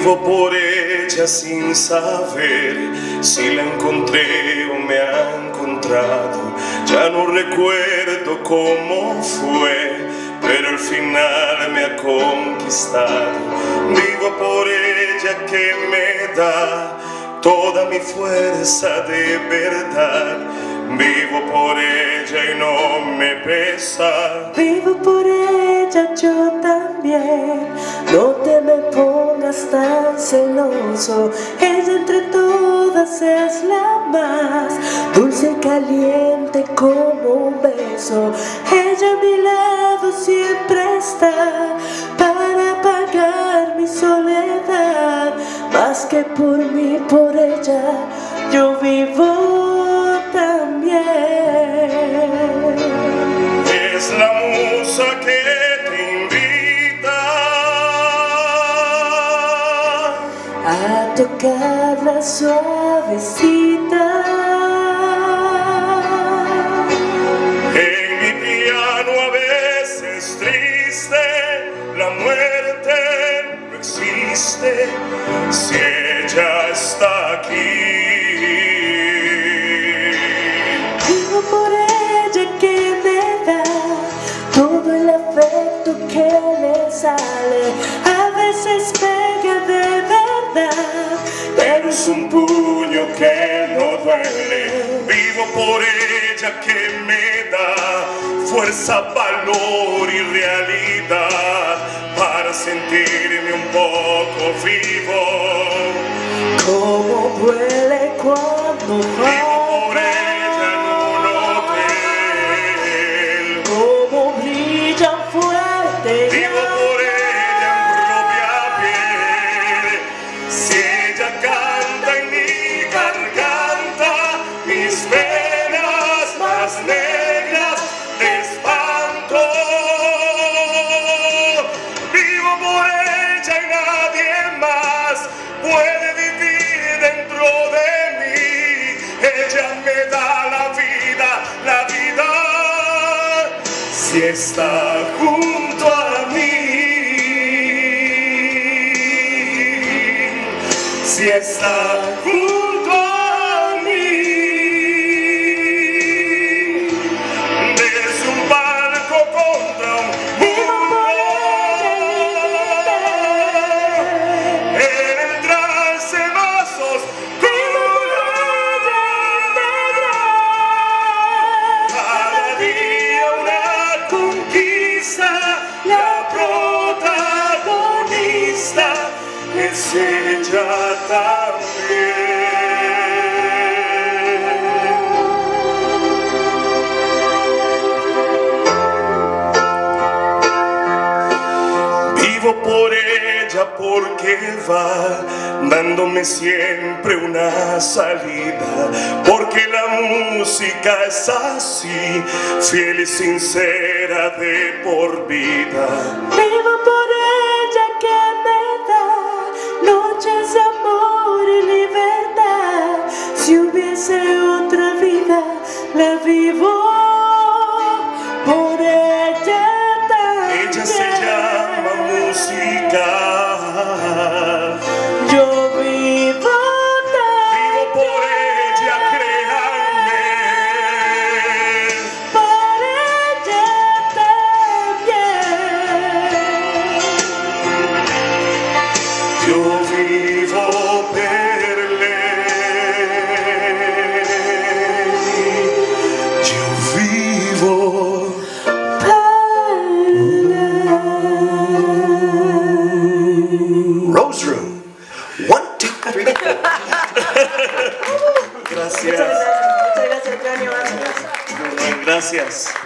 Vivo por ella sin saber si la encontré o me ha encontrado. Ya no recuerdo cómo fue, pero al final me ha conquistado. Vivo por ella que me da toda mi fuerza de verdad. Vivo por ella y no me pesa. Vivo por ella yo también. No te me pongas tan celoso. Ella entre todas es la más dulce y caliente como un beso. Ella a mi lado siempre está para apagar mi soledad. Más que por mí, por ella yo vivo también. Es la musa que te invita a tocarla suavecita. En mi piano a veces triste, la muerte no existe si ella está aquí. Vivo por ella que me da todo el afecto que le sale. A veces pega de verdad, Pero es un puño que no duele. Vivo por ella que me da fuerza, valor y realidad para sentirme un poco vivo. como duele cuando Vivo por falta, ella en un hotel. como brilla fuerte. Vivo por ella en propia piel. Si ella canta en mi garganta, mis penas más negras de espanto. Vivo por ella y nadie más puede vivir dentro de mí. Ella me da la vida, la vida. Si está junto a mí, si está junto a mí, desde un barco contra un muro, en el trance más oscuro, cada día una conquista, la protagonista es ella también. Vivo por ella porque va dándome siempre una salida, porque la música es así, fiel y sincera de por vida. Vivo por ella que me da noches de amor y libertad. Si hubiese otra vida, la vivo por ella también. Ella se llama música. Yo vivo también. Vivo por ella, créanme. Por ella también. Yo vivo per lei. Yo vivo Rose Room. 1, 2, 3, 4. Gracias. Muchas gracias, Cráneo. Gracias.